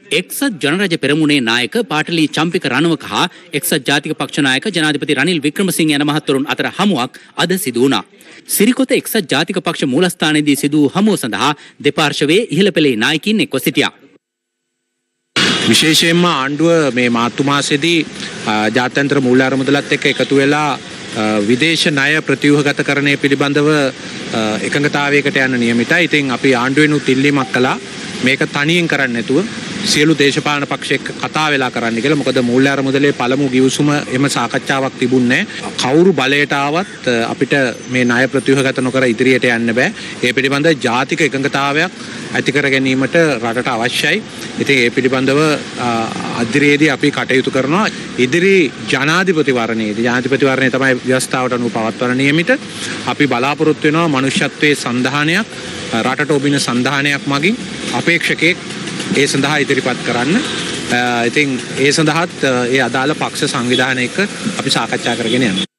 එක්සත් ජනරජ පෙරමුණේ නායක පාටලී චම්පික රණවක හා එක්සත් ජාතික පක්ෂ නායක ජනාධිපති රනිල් වික්‍රමසිංහ යන මහත්වරුන් අතර හමුවක් අද සිදු වුණා. සිරිකොත එක්සත් ජාතික පක්ෂ මූලස්ථානයේදී සිදු වූ හමුව සඳහා දෙපාර්ශවයේ ඉහළ පෙළේ නායකින් එක්ව සිටියා. විශේෂයෙන්ම ආණ්ඩුව මේ මාර්තු මාසයේදී ජාත්‍යන්තර මූල්‍ය අරමුදලත් එක්ක එකතු වෙලා විදේශ ණය ප්‍රතිව්‍යුහගතකරණය පිළිබඳව එකඟතාවයකට යන්න නියමිතයි. ඉතින් අපි ආණ්ඩුවෙනුත් ඉල්ලීමක් කළා මේක තනියෙන් කරන්නේ නැතුව සියලු දේශපාලන පක්ෂ එක්ක කතා වෙලා කරන්න කියලා. මොකද මූල්‍ය අරමුදලේ පළමු ගිවිසුම එම සාකච්ඡාවක් තිබුණේ නැහැ. කවුරු බලයට ආවත් අපිට මේ ණය ප්‍රතිව්‍යුහගත නොකර ඉදිරියට යන්න බෑ. ඒ පිළිබඳ ජාතික එකඟතාවයක් ඇති කර ගැනීමට රටට අවශ්‍යයි. ඉතින් ඒ පිළිබඳව අදිරියේදී අපි කටයුතු කරනවා. ඉදිරි ජනාධිපතිවරණය තමයි ව්‍යවස්ථාවට අනුව පවත්වන නියමිත. අපි බලාපොරොත්තු වෙනවා මනුෂ්‍යත්වයේ සන්ධානයක් රටට ඔබින සන්ධානයක් මගින් අපේක්ෂකෙක් ඒ සඳහා ඉදිරිපත් කරන්න. ඉතින් ඒ සඳහාත් ඒ අදාළ පක්ෂ සංවිධානයක අපි සාකච්ඡා කරගෙන යනවා.